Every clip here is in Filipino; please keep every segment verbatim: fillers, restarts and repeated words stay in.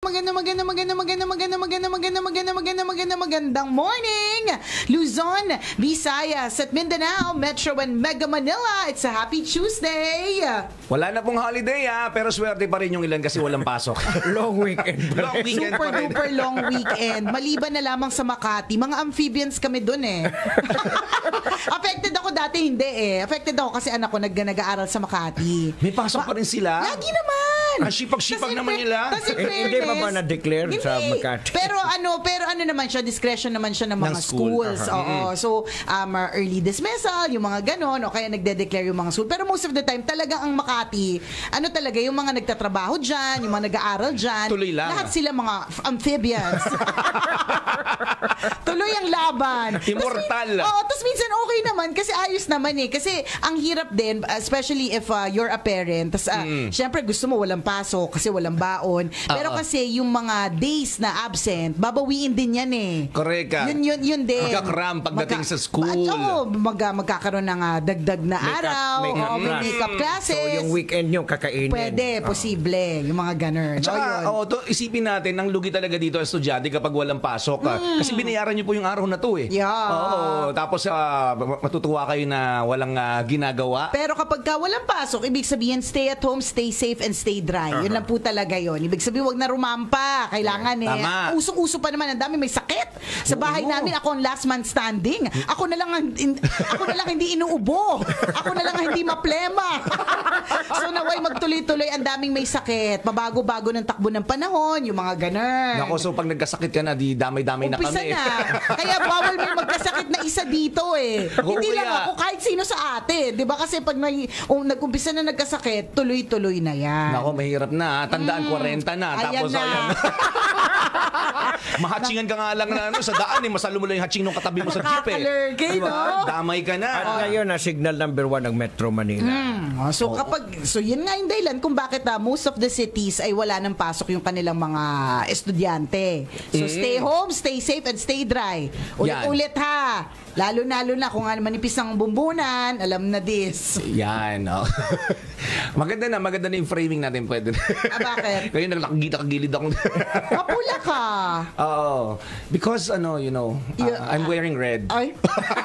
Maganda, maganda, maganda, maganda, maganda, maganda, maganda, maganda, maganda, maganda, magandang morning! Luzon, Visayas, at Mindanao, Metro and Mega Manila. It's a happy Tuesday! Wala na pong holiday ha, pero swerte pa rin yung ilan kasi walang pasok. Long weekend. Long weekend Super pa rin. duper long weekend. Maliban na lamang sa Makati. Mga amphibians kami dun eh. Affected ako dati, hindi eh. Affected ako kasi anak ko nag- nag-aaral sa Makati. May pasok pa rin sila? Lagi naman! Ang sipag-sipag Tas in naman fair- nila. tas in Eh, hindi pa ba fairness, na-declare sa hindi. Makati? Pero ano, pero ano naman siya, discretion naman siya ng mga Ng school. schools. Uh-huh. Oo. So, um, uh, early dismissal, yung mga ganon, o kaya nagde-declare yung mga school. Pero most of the time, talaga ang Makati, ano talaga, yung mga nagtatrabaho dyan, yung mga nag-aaral dyan, Tuloy lang. lahat sila mga f- amphibians. Tuloy ang laban. Immortal. Tas, oo, tapos minsan okay naman kasi ayos naman eh. Kasi ang hirap din, especially if uh, you're a parent, tas uh, Mm. syempre gusto mo walang pasok kasi walang baon. Pero Oo. kasi yung mga days na absent, babawiin din yan eh. Correct ka. Yun, yun, yun din. Magka-cram pagdating sa school. At, oo, mag, magkakaroon ng uh, dagdag na Makeup- araw. makeup oo, may class. makeup classes. So, yung weekend nyo kakainin. Pwede, posible. Yung mga ganun. At saka, O, yun. oh, to, isipin natin, ang lugi talaga dito ang estudyante kapag walang pasok. ah. Kasi binayaran niyo po yung araw na to eh. Yeah. Oo, tapos ah, matutuwa kayo na walang ah, ginagawa. Pero kapag ka walang pasok, ibig sabihin stay at home, stay safe, and stay dry. Yun lang po talaga yun. Ibig sabihin, wag na rumampa. Kailangan eh. Tama. Usong-uso pa naman. Ang dami may sakit. Sa bahay Oo. namin, ako ang last man standing. Ako na lang ang, in- ako na lang hindi inuubo. Ako na lang ang hindi maplema. So naway magtuloy-tuloy, ang daming may sakit. Mabago-bago ng takbo ng panahon, yung mga ganun. Nako, so pag nagkasakit ka na, di damay-damay na Umpisa kami. na. Kaya bawal may magkasakit na isa dito eh. Oo, Hindi lang kaya. ako, kahit sino sa atin. Di ba? Kasi pag may, um, nag-umpisa na nagkasakit, tuloy-tuloy na yan. Nako, mahirap na. ah. Tandaan, forty na. Ayan Tapos, na. ayan. Mahatchingan ka nga lang na ano, sa daan eh. Masalo mo lang yung hatching nung katabi mo sa jeep eh. Makakalurgay, Diba? no? Damay ka na. At ngayon, na signal number one ng Metro Manila. Oh, so kapag so yun nga yung dahilan kung bakit ah, most of the cities ay wala nang pasok yung kanilang mga estudyante. So stay home, stay safe and stay dry. Ulit-ulit ha. Lalo-lalo na kung ano manipis ang bumbunan, alam na this. Yan. Oh. Maganda na, maganda na yung framing natin. Pwede na. Ah, bakit? Kaya nakakagita-kagilid ako. Mapula ka. Oo. Because, ano, you know, uh, Yeah. I'm wearing red. Ay.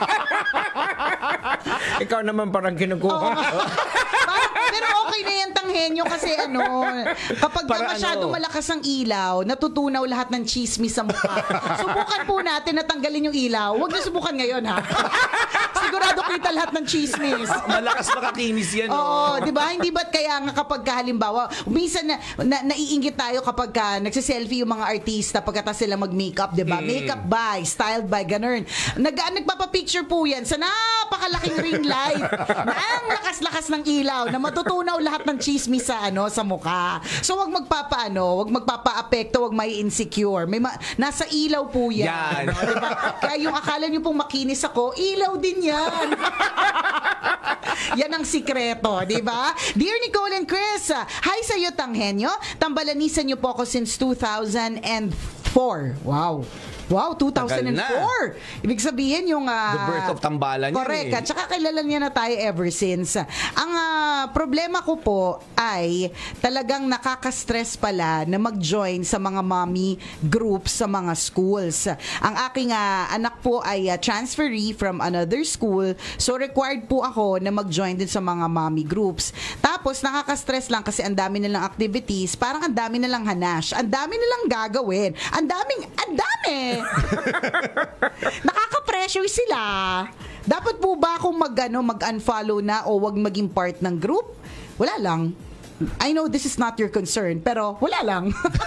Ikaw naman parang kinukuha. Oo nga. Parang- Pero okay na yan tanghenyo kasi ano, kapag ka Para masyado ano? malakas ang ilaw, natutunaw lahat ng chismis sa mukha. Subukan po natin na tanggalin yung ilaw. Huwag na subukan ngayon ha. Sigurado kita lahat ng chismis. Malakas makakinis yan. Oo, 'di ba? Hindi ba't kaya nga kapag ka, halimbawa, minsan na, na naiinggit tayo kapag ka nagse-selfie yung mga artista pagkatapos sila mag-makeup, 'di ba? Makeup by, styled by, ganun. Nag nagpapa-picture po 'yan sa napakalaking ring light. Na ang lakas-lakas ng ilaw na matutunaw lahat ng chismis sa ano sa mukha. So wag magpapaano, wag magpapa-apekto, wag may insecure. May ma- nasa ilaw po 'yan. Yan. No, 'di ba? Kaya yung akala niyo pong makinis ako, ilaw din 'yan. Yan ang sikreto, di ba? Dear Nicole and Chris, uh, hi sa iyo, Tanghenyo. Tambalanisan niyo po ako since two thousand four. Wow. Wow, two thousand four. Ibig sabihin yung... Uh, The birth of Tambalan. correct. Yan, eh. At saka kilala niya na tayo ever since. Ang uh, problema ko po ay talagang nakaka-stress pala na mag-join sa mga mommy groups sa mga schools. Ang aking uh, anak po ay uh, transferee from another school. So required po ako na mag-join din sa mga mommy groups. Tapos nakaka-stress lang kasi ang dami nilang activities. Parang ang dami nilang hanash. Ang dami nilang gagawin. Ang daming, ang dami! Nakaka-pressure sila. Dapat po ba akong mag, ano, mag-unfollow na o wag maging part ng group? Wala lang. I know this is not your concern, pero wala lang.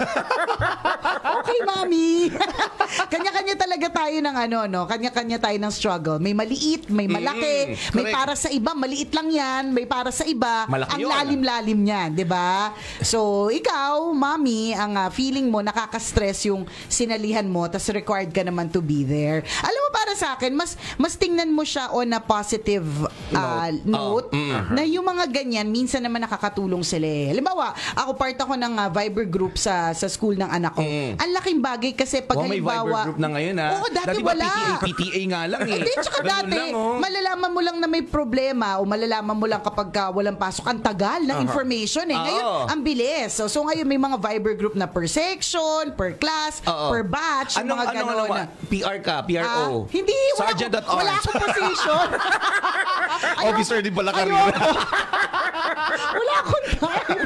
Okay, mami. Kanya-kanya talaga tayo ng ano, no? Kanya-kanya tayo ng struggle. May maliit, may malaki, Mm, may correct. para sa iba, maliit lang yan, may para sa iba, Malaki ang yun. lalim-lalim niyan, 'di ba? So, ikaw, mami, ang ah, feeling mo nakaka-stress yung sinalihan mo, tas required ka naman to be there. Alam mo, para sa akin, mas mas tingnan mo siya on a positive ah, Note. note, Oh, mm. na yung mga ganyan minsan naman nakakatulong sila. mali. Halimbawa, ako part ako ng uh, Viber group sa sa school ng anak ko. Mm. Ang laking bagay kasi pag Oh, may Viber halimbawa... group na ngayon, ha? Oo, dati, ba wala. P T A, P T A nga lang eh. Hindi, tsaka Ganun dati, lang, oh. malalaman mo lang na may problema o malalaman mo lang kapag ka walang pasok. Ang tagal ng information eh. Ngayon, Oo. ang bilis. So, so ngayon may mga Viber group na per section, per class, Oo. per batch, Anong, mga anong, ganon. ano, P R ka? P R O? Ah, hindi, wala, Sergeant akong- at Arms. wala akong position. Ayoko- Officer din pala ka rin. ayoko. Wala akong time.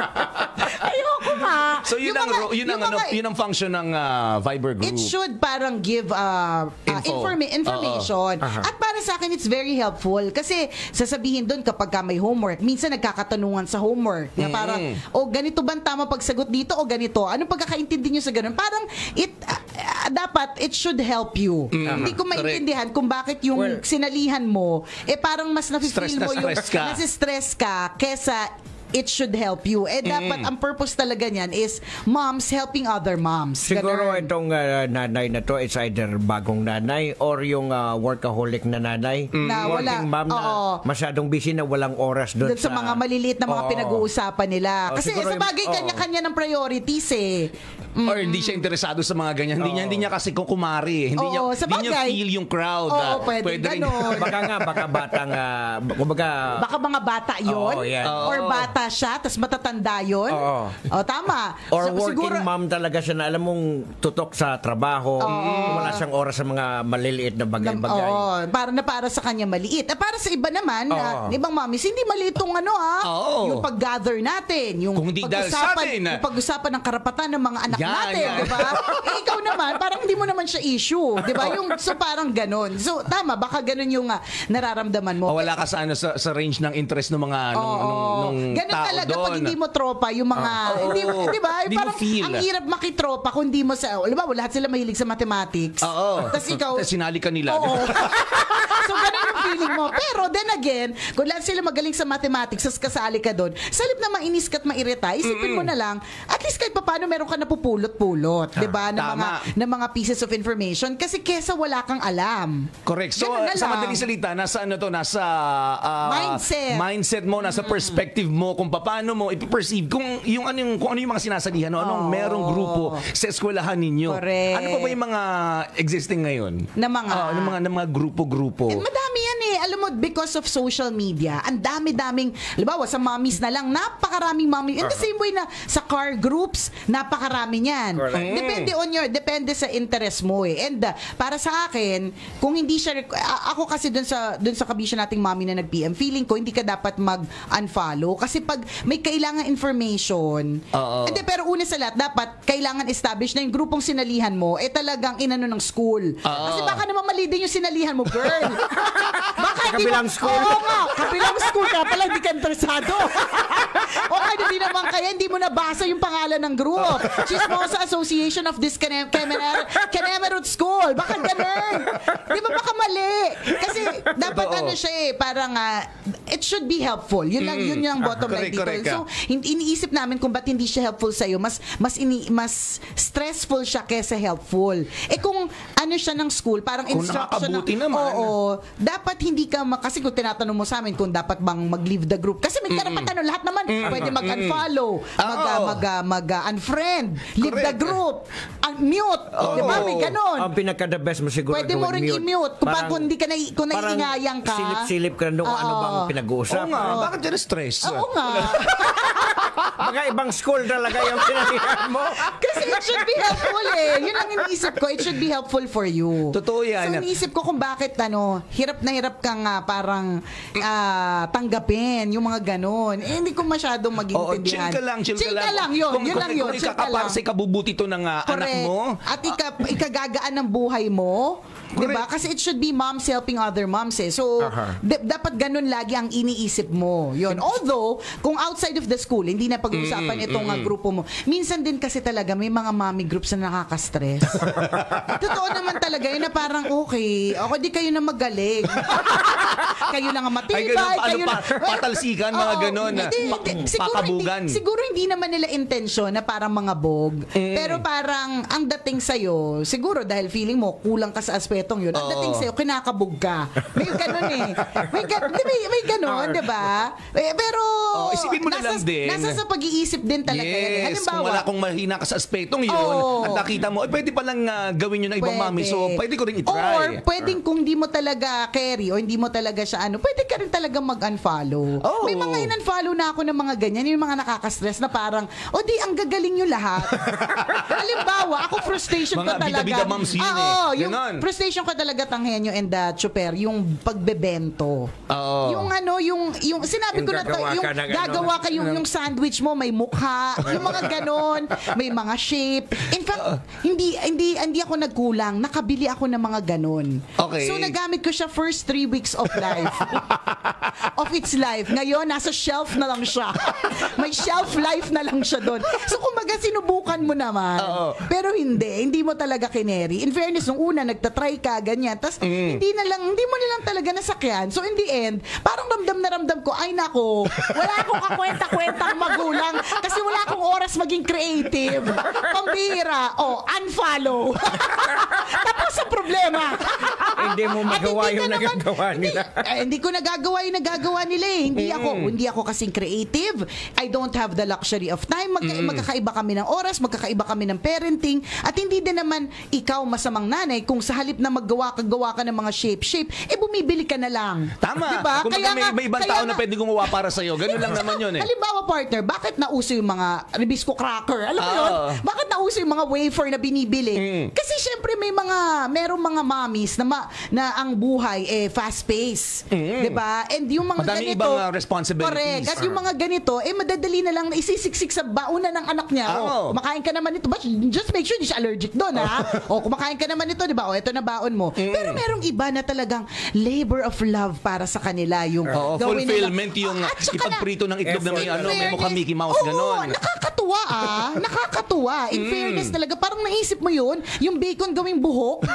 Ayoko nga. So yun Yung ang mga- ro- yun ang yung ano, mga- yun ang function ng ah, Viber group. It should parang give uh, uh, Info. informa- information. At para sa akin, it's very helpful. Kasi sasabihin doon kapag ka may homework, minsan nagkakatanungan sa homework. Na parang, o ganito ba ang tama pagsagot dito o ganito? Anong pagkakaintindi nyo sa ganun? Parang, it uh, uh, dapat, it should help you. Hindi ko maintindihan kung bakit yung Well, sinalihan mo, eh parang mas Stress nafe-feel na mo yung, stress ka. nasi-stress ka kesa it should help you. Eh, dapat ang purpose talaga niyan is moms helping other moms. Siguro Ganun. itong uh, nanay na to is either bagong nanay or yung uh, workaholic na nanay. Na wala- Working mom na oo. masyadong busy na walang oras doon Doon sa mga maliliit na mga Oo. pinag-uusapan nila. Oh, Kasi siguro sa yung- bagay, oo. kanya-kanya ng priorities eh. Mm. Or hindi siya interesado sa mga ganyan. Hindi niya, hindi niya kasi kukumari. eh. Hindi niya, Oo, sa hindi niya bagay. feel yung crowd. Oo, ah. pwede rin. ganon. Baka nga, baka batang, uh, kumbaga, Baka mga bata yon Oo, yan. or Oo. bata siya, tapos matatanda yon. Oo. O, tama. or So, working siguro- mom talaga siya na alam mong tutok sa trabaho. Wala siyang oras sa mga maliliit na bagay-bagay. Oo, para na para sa kanya maliit. Eh, para sa iba naman, na, Oo. ibang mommies, hindi maliit tong ano ah. Oo. Yung pag-gather natin, yung Kung hindi dahil sa pag-usapan, atin, ah. yung pag-usapan ng karapatan ng mga anak Yan, natin, yan. di ba? Eh, ikaw naman, parang hindi mo naman siya issue, di ba? Yung so parang ganun. So tama, baka ganun yung ah, nararamdaman mo. O wala ka sa, ano, sa, sa range ng interest ng mga nung, Oo. nung, nung Ganun tao talaga doon. pag hindi mo tropa yung mga Oo. hindi, di ba? Hindi mo Parang feel. ang hirap makitropa kung hindi mo sa, alam ba, lahat sila mahilig sa mathematics. Oo. Tapos ikaw, Tapos sinali ka nila. oo. So ganun yung feeling mo. Pero then again, kung lahat sila magaling sa mathematics, sas kasali ka doon, salip na mainis ka at mairita, isipin mo na lang, at least kahit paano meron ka napupulot-pulot, di ba? Na mga, Tama. na mga pieces of information. Kasi kesa wala kang alam. Correct. So, Ganun na sa lang. madaling salita, nasa ano to, nasa ah, Mindset. mindset mo, nasa perspective mo, kung paano mo ipiperceive, kung yung ano yung, kung ano yung mga sinasalihan, no, anong Oo. merong grupo sa eskwelahan ninyo. Correct. Ano pa ba yung mga existing ngayon? Na mga- Ah, ng mga, ng mga grupo-grupo. Eh, madami yan eh. Alam mo, because of social media, ang dami-daming, halimbawa sa mommies na lang, napakaraming mommy. In the same way na sa car groups, napakarami niyan. Correct. Depende on your, depende sa interest mo eh. And uh, para sa akin, kung hindi siya, requ- a- ako kasi dun sa, dun sa kabisyo nating mommy na nag-P M, feeling ko hindi ka dapat mag-unfollow. Kasi pag may kailangan information, Oo. hindi, pero una sa lahat, dapat kailangan establish na yung grupong sinalihan mo, eh talagang inano ng school. Oo. Kasi baka naman mali din yung sinalihan mo, girl. Baka Sa hindi mo- kabilang school. Oo nga, kabilang school ka pala, hindi ka interesado. O kaya hindi naman kaya, hindi mo nabasa yung pangalan ng group. Chismosa Association of this Kemer- Kemer- Kemerut School. Baka ganun. Di ba baka mali? Kasi dapat Totoo. ano siya eh, parang ah, it should be helpful. Yun lang, yun yung bottom line Correct, dito. correct ka. So, hin- iniisip namin kung ba't hindi siya helpful sa'yo. Mas, mas, ini, mas stressful siya kesa helpful. Eh kung ano siya ng school, parang Kung instruction. nakakabuti ng- naman. Oo. Dapat hindi ka, ma- kasi kung tinatanong mo sa amin kung dapat bang mag-leave the group. Kasi may karapatan nun, lahat naman pwede mag-unfollow, mag, Oo. mag, mag, uh, unfriend, leave the Correct. group, un-mute. Di ba? May ganon. Ang pinaka-the best mo siguro Pwede mo rin gawin i-mute. Kung, Parang- kung hindi ka na, kung parang naiingayang ka. silip-silip ka nung ano Oo. bang Oo pinag-uusap. nga, bakit dyan stress? Oo nga. Baka ibang school talaga yung pinalihan mo. Kasi it should be helpful eh. Yun ang iniisip ko. It should be helpful for you. Totoo yan. So iniisip ko kung bakit ano, hirap na hirap kang ah, parang ah, tanggapin yung mga ganon. Eh, hindi ko masyadong Oo, chill mag-intindihan. ka lang, chill, Chill ka lang. yun. Kung, yun kung, lang yun. Kung Chill ka lang. ikakapar sa ikabubuti to ng ah, anak Correct. mo, At ika, ikagagaan ng buhay mo. Diba? Kasi it should be moms helping other moms eh. So, Aha. d- dapat ganun lagi ang iniisip mo. Yun. Although, kung outside of the school, hindi na pag-uusapan itong ah, grupo mo. Minsan din kasi talaga may mga mommy groups na nakaka-stress. Totoo naman talaga yun na parang okay. Ako di kayo na magaling. Kayo lang ang matibay. Ay, ganun, ano, kayo pa- patalsikan, mga Oo. ganon, na Hindi, pa- hindi. Siguro pakabugan. Hindi, siguro hindi naman nila intensyon na parang mga bog. Pero parang ang dating sa'yo, siguro dahil feeling mo kulang ka sa aspeto aspetong yun. Ang Oo. dating sa'yo, kinakabog ka. May ganun eh. May, ga- di, may, may ganun, di ba? Eh, pero, Oh, isipin mo na nasa, lang din. nasa sa pag-iisip din talaga yan. eh. Yes, kung wala akong mahina ka sa aspetong yun, Oo. at nakita mo, eh, pwede palang uh, gawin yun ng ibang mami. So, pwede ko rin itry. Or, pwedeng kung di mo talaga carry o hindi mo talaga siya ano, pwede ka rin talaga mag-unfollow. Oo. May mga in-unfollow na ako ng mga ganyan, yung mga nakaka-stress na parang, o di, ang gagaling nyo lahat. Halimbawa, ako frustration Mga ko talaga. bida-bida moms yun Ah, eh. oo, yung Ganon. frustration ko talaga Tanghenyo and the Chuper, yung pagbebento. Oo. Yung ano, yung, yung sinabi Yung ko na to, gagawa yung ka ng ano. gagawa ka yung, yung sandwich mo, may mukha, yung mga ganon, may mga shape. In fact, hindi, hindi, hindi ako nagkulang, nakabili ako ng mga ganon. Okay. So, nagamit ko siya first three weeks of life. of its life. Ngayon, nasa shelf na lang siya. May shelf life na lang siya doon. So, kumbaga, sinubukan mo naman. Oo. Pero hindi. Hindi mo talaga kineri. In fairness, nung una, nagtatry ka, ganyan. Tapos, Mm. hindi na lang, hindi mo nilang talaga nasakyan. So, in the end, parang ramdam na ramdam ko, ay nako, wala akong kakwenta-kwentang magulang kasi wala akong oras maging creative. Pambira. O, oh, unfollow. Tapos ang problema. Hindi mo At magawa hindi yung ka naman- nagagawa nila. Hindi, eh, hindi ko nagagawa yung nagagawa nila eh. Hindi ako, hindi ako kasing creative. I don't have the luxury of time. Magka, Magkakaiba kami ng oras, magkakaiba kami ng parenting. At hindi din naman ikaw masamang nanay kung sa halip na maggawa ka, gawa ka ng mga shape-shape, eh bumibili ka na lang. Tama. Diba? Kung Kaya may, nga- may ibang kaya tao na nga- pwede gumawa para sa'yo. Ganun lang naman yun eh. Halimbawa, partner, bakit nauso yung mga Ribisco cracker? Alam mo Oo. yun? Bakit nauso yung mga wafer na binibili? Mm. Kasi syempre may mga, merong mga mommies na, ma, na ang buhay eh fast-paced. Diba? And yung mga Madami ganito, ibang, uh, responsibilities. correct. At yung mga ganito, eh madadali na lang na isisiksik sa bauna ng anak niya. Oo. Oh, kumakain ka naman ito. But just make sure hindi siya allergic doon, ha? O, kumakain ka naman ito, di ba? O, ito na baon mo. Pero merong iba na talagang labor of love para sa kanila. Yung Oo, gawin nila- fulfillment yung At saka na- ipagprito ng itlog na may Effort. ano, may mukha fairness- Mickey Mouse, Oo, ganon. nakakatuwa ah. Nakakatuwa. In fairness talaga, parang naisip mo yun, yung bacon gawing buhok.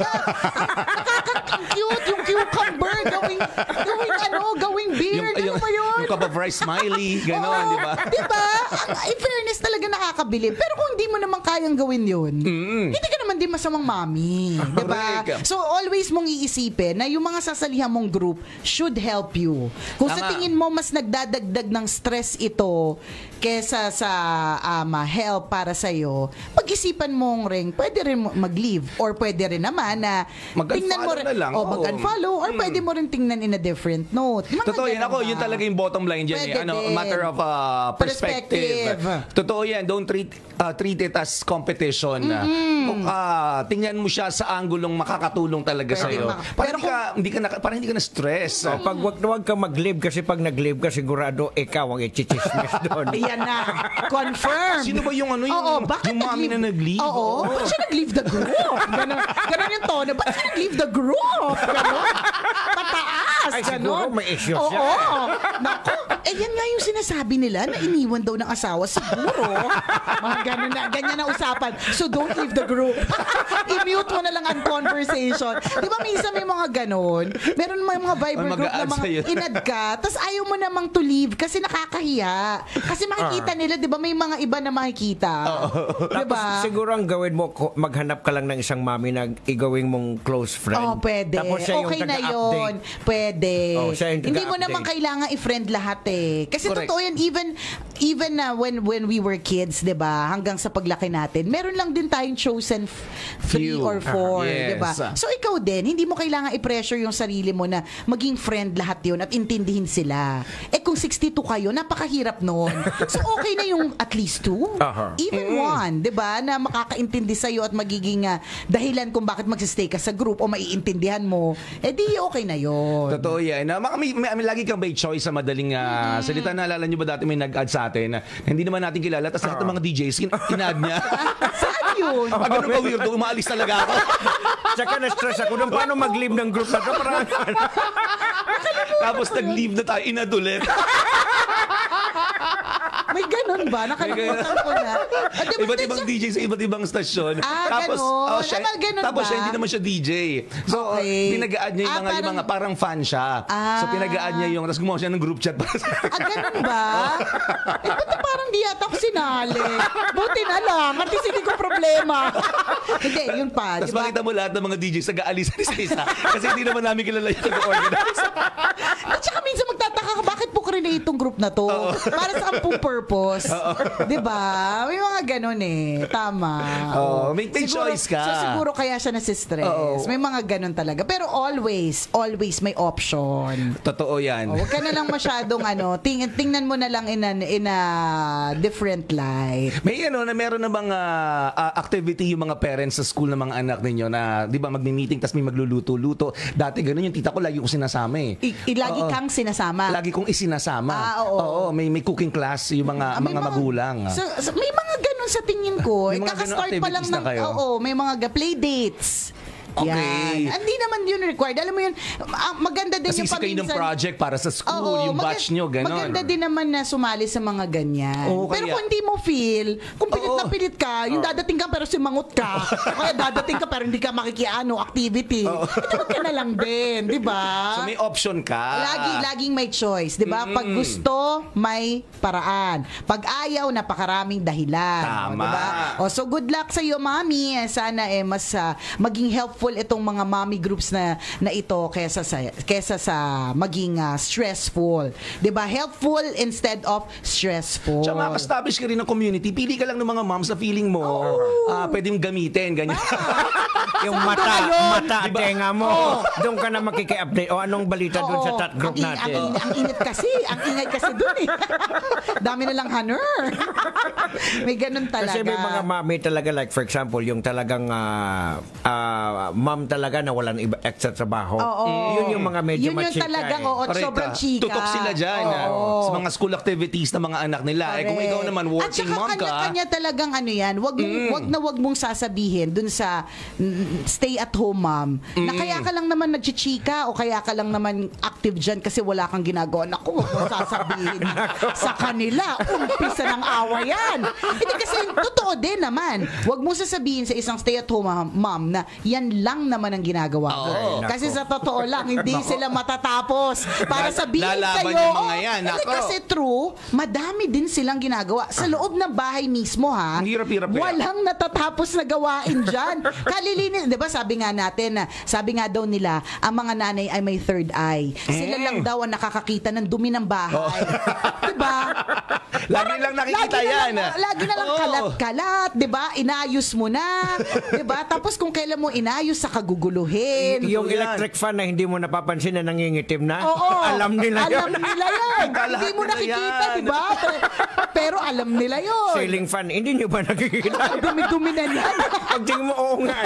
Nakaka- ang cute, yung cucumber gawing, gawing ano, gawing beard. Ano ba yun? yung cup of rice smiley, ganon, Oo, di ba? Di ba? Ang- In fairness talaga nakakabilib. Pero kung hindi mo naman kayang gawin yun, hindi ka naman din masamang mami. Di ba? Correct. So always mong iisipin na yung mga sasalihan mong group should help you. Kung sa Tama. tingin mo mas nagdadagdag ng stress ito kesa sa um, help para sa'yo, pag-isipan mong rin, pwede rin mo mag-leave or pwede rin naman na Mag-unfollow tingnan mo rin, na lang, o oo. mag-unfollow or pwede mo rin tingnan in a different note. Mga Totoo yan. ganun Ako, ba? yun talaga yung bottom line dyan. Pwede Eh. Ano, din. matter of uh, perspective. Perspective. Totoo yan. Don't treat uh, treat it as competition. Kung uh, tingnan mo siya sa anggulong makakatulong talaga Pwede sa'yo. ma- Para Pero hindi ka, hindi ka na, para hindi ka na stress. So, pag wag, wag ka mag-live kasi pag nag-live ka, sigurado ikaw ang ichichismis doon. Ayan na. Confirm. Sino ba yung ano, yung, Oo, bakit yung mami na nag-leave? Oo. Ba't siya nag-leave the group? Ganon, ganon yung tono. Ba't siya nag-leave the group? Ganon. Pataas. Ay, ganon. siguro may issue Oo. siya. Naku. Eh, yan nga yung sinasabi nila na iniwan daw ng asawa. Siguro. Mga ganon na, ganyan na usapan. So, don't leave the group. I-mute mo na lang ang conversation. Di ba minsan may mga ganon? Meron may mga Viber May group na mag-a-add mga sa'yo. inad ka, tapos ayaw mo namang to leave kasi nakakahiya. Kasi makikita nila, di ba, may mga iba na makikita. Di Tapos ba? siguro ang gawin mo, ko- maghanap ka lang ng isang mami na igawing mong close friend. Oh, pwede. Tapos siya yung Okay na taga-update. yun. Pwede. Oh, siya yung Hindi mo taga-update. naman kailangan i-friend lahat eh. Kasi Correct. totoo yan, even even na when when we were kids, 'di ba? Hanggang sa paglaki natin, meron lang din tayong chosen f- three Few. or four, Ah, yes. 'di ba? So ikaw din, hindi mo kailangan i-pressure yung sarili mo na maging friend lahat 'yun at intindihin sila. Eh kung sixty-two kayo, napakahirap noon. So okay na yung at least two, Aha. even one, 'di ba? Na makakaintindi sa iyo at magiging ah, dahilan kung bakit magsi-stay ka sa group o maiintindihan mo. Eh di okay na 'yon. Totoo yan. Na, may, may, may, lagi kang may choice sa madaling uh, salita. Naalala nyo ba dati may nag-add sa atin na hindi naman natin kilala tapos lahat ng mga D Js kin- in-add niya. Saan yun? Pag ganun ka weirdo, umaalis talaga ako. Tsaka na-stress ako nung paano mag-live ng group na to. Parang, Tapos nag-leave na tayo, in-add ulit. May ganun ganun ba? Nakalimutan ko na. Ah, di ba, Iba't di ibang siya- D J sa iba't ibang stasyon. Ah, tapos, ganun. oh, siya, Ah, ganun tapos ba? siya, hindi naman siya D J. So, Okay. pinag-add niya yung Ah, mga, yung parang- mga parang fan siya. Ah. So, pinag-add niya yung, tapos gumawa siya ng group chat para sa Ah, ganun ba? Eh, ba't parang di yata ako sinali? Buti na lang. At least hindi ko problema. Hindi, yun pa. Tapos Diba? makita mo lahat ng mga D J sa gaalisan isa-isa. Kasi hindi naman namin kilala yung nag-organize. At saka minsan magtataka ka, bakit po create itong group na to? Para sa kampung purpose. Diba? May mga ganun eh. Tama. Oo, may- may choice ka. So siguro kaya siya nasistress. Oo. May mga ganun talaga. Pero always, always may option. Totoo yan. Oh, huwag ka na lang masyadong ano, ting tingnan mo na lang in a, in a different light. May ano na meron na mga ah, activity yung mga parents sa school ng mga anak ninyo na 'di ba magmi-meeting tapos may magluluto-luto. Dati ganun yung tita ko lagi ko sinasama eh. I, i- lagi Oo. kang sinasama. Lagi kong isinasama. Ah, oo. may may cooking class yung mga Ah, may mga, magulang. So, so, may mga ganun sa tingin ko. May Eh, mga ganun kakastart pa lang activities na ng, kayo? oo, may mga ga- play dates. Okay. Yan. Hindi naman yun required. Alam mo yun, ah, maganda din Kasi yung kayo ng paminsan. project para sa school, Oo, yung maga- batch nyo, gano'n. Maganda din naman na sumali sa mga ganyan. Oo, Pero kaya- kung hindi mo feel, kung pilit Oo. na pilit ka, yung dadating ka pero simangot ka, o kaya dadating ka pero hindi ka makikiano, activity, ito ka na lang din, di ba? So may option ka. Lagi, laging may choice, di ba? Pag gusto, may paraan. Pag ayaw, napakaraming dahilan. Tama. O, diba? O, so good luck sa iyo, mami. Sana eh, mas ah, maging helpful itong mga mommy groups na na ito kesa sa kesa sa maging ah, stressful. 'Di ba? Helpful instead of stressful. Tsaka maka-establish ka rin ng community. Pili ka lang ng mga moms na feeling mo ah, pwedeng gamitin. Ganyan. Yung Sa mundo mata, ngayon. mata at tenga mo. Doon ka na makiki-update. O anong balita doon sa Oo. chat group ang, in- natin? Ang, in- ang init kasi. Ang ingay kasi doon eh. Dami na lang haner. May ganun talaga. Kasi may mga mami talaga, like for example, yung talagang ah, ah, mom talaga na walang iba, extra trabaho. Oo. Yun yung mga medyo Yun yung machika talagang, eh. oo, Correct sobrang ka. chika. Tutok sila dyan ah, Oo. sa mga school activities ng mga anak nila. Eh kung Correct. ikaw naman At working saka mom ka, kanya-kanya talagang ano yan, wag, mong, wag na wag mong sasabihin dun sa mm, stay-at-home mom na kaya ka lang naman nagchichika o kaya ka lang naman active dyan kasi wala kang ginagawa. Naku, wag mong sasabihin sa kanila. Umpisa ng away yan. Hindi kasi totoo din naman. Wag mong sasabihin sa isang stay-at-home mom, mom na yan lang naman ang ginagawa ko. Oo. Kasi sa totoo lang, hindi sila matatapos para sabihin Lalaban sa'yo. yung mga "Oh, yan, hindi nako." kasi true, madami din silang ginagawa. Sa loob ng bahay mismo, ha? Ang hirap-hirap kaya. Walang natatapos na gawain dyan. Kalilinis, di ba sabi nga natin, na sabi nga daw nila, ang mga nanay ay may third eye. Sila Mm. lang daw ang nakakakita ng dumi ng bahay. Di ba? lagi lang nakikita Lagi na yan. lang, lagi na lang Oo. kalat-kalat, di ba? Inayos mo na, di ba? Tapos kung kailan mo inayos, saka guguluhin. Yung Totoo yan. electric fan na hindi mo napapansin na nangingitim na, Oo. alam nila yun. Alam nila yun. Lahat Hindi mo nila nakikita, yan. di ba? Pero, pero alam nila yun. Ceiling fan, hindi nyo ba nakikita? Ang dumi-dumi na yan. Pag tingin mo, oo nga.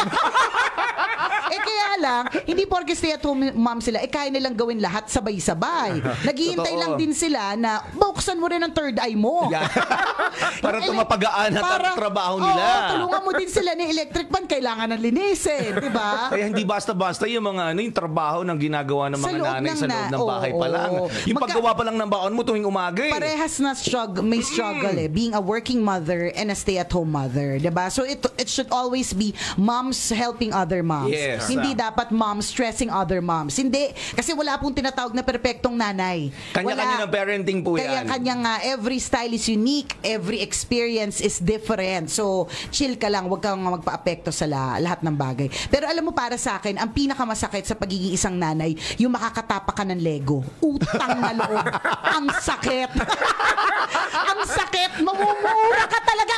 Eh kaya lang, hindi porke stay at home mom sila, eh kaya nilang gawin lahat sabay-sabay. Naghihintay Totoo. lang din sila na buksan mo rin ang third eye mo. Yeah. Para Yung ele- tumapagaan at para- ang trabaho nila. Oo, tulungan mo din sila ni electric fan, kailangan ng linisin, di ba? Kaya hindi basta-basta yung mga ano, yung trabaho ng ginagawa ng Sa mga loob nanay ng sa loob na- ng bahay pa oo. lang. Yung Magka- paggawa pa lang ng baon mo tuwing umaga eh. Parehas na struggle, may struggle eh, being a working mother and a stay-at-home mother, 'di ba? So it it should always be moms helping other moms. Yes. Hindi dapat moms stressing other moms. Hindi kasi wala pong tinatawag na perpektong nanay. Kanya-kanya Wala. ng parenting po Kaya yan. kanya nga every style is unique, every experience is different. So chill ka lang, wag kang magpa-apekto sa la- lahat ng bagay. Pero alam mo para sa akin, ang pinakamasakit sa pagiging isang nanay, yung makakatapa ka ng Lego. Utang na loob. Ang sakit. Ang sakit. Mamumura ka talaga.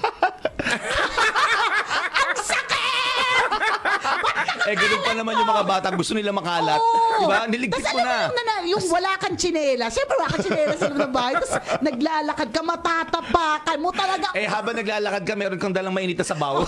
Ang sakit! Eh, ganun pa naman yung mga batang gusto nila makalat. Oo. Diba? Niligpit Tas ko alam mo na. yung, na, yung wala kang tsinela. Siyempre wala kang tsinela sa loob ng bahay. Tapos naglalakad ka, matatapakan mo talaga. Eh, habang naglalakad ka, meron kang dalang mainit na sabaw.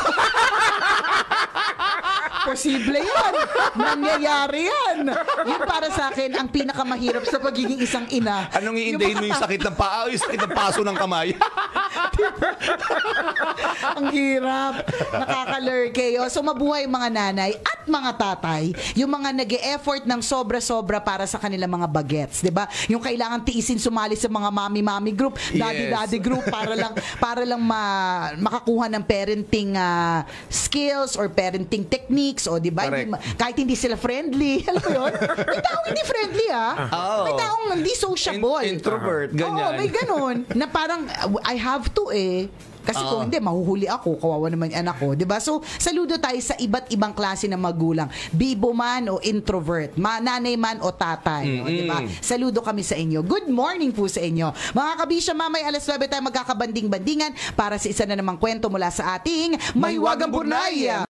Posible yan. Nangyayari yan. Yun para sa akin, ang pinakamahirap sa pagiging isang ina. Anong iindahin mo yung sakit ng paa o yung sakit ng paso ng kamay? Ang hirap. Nakakalurke. O, so mabuhay mga nanay at mga tatay, yung mga nag-e-effort ng sobra-sobra para sa kanilang mga bagets, 'di ba? Yung kailangan tiisin sumali sa mga mami-mami group, daddy-daddy Yes. group para lang para lang ma, makakuha ng parenting ah, skills or parenting techniques, o 'di ba? Correct. Hindi ma- kahit hindi sila friendly, alam mo 'yun? May taong hindi friendly ah. Oo. May taong hindi sociable. In- introvert, ganyan. Oo, may ganun. Na parang, uh, I have to eh. Kasi Oo. kung hindi, mahuhuli ako, kawawa naman yung anak ko, 'di ba? So, saludo tayo sa iba't ibang klase ng magulang. Bibo man o introvert, ma- nanay man o tatay, o, 'di ba? Saludo kami sa inyo. Good morning po sa inyo. Mga kabisya, mamay alas nuebe tayo magkakabanding-bandingan para sa isa na namang kwento mula sa ating Mahiwagang Burnaya.